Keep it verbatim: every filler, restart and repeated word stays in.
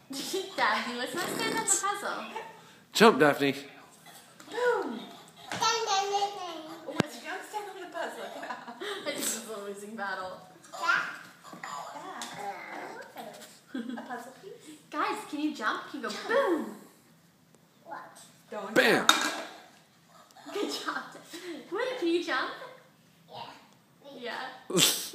Daphne, let's not stand on the puzzle. Jump, Daphne. Boom. Let's don't stand on the puzzle. This is a losing battle. A puzzle piece. Guys, can you jump? Can you go boom? What? Don't Bam. jump. Good job. Woodie, can you jump? Yeah. Yeah.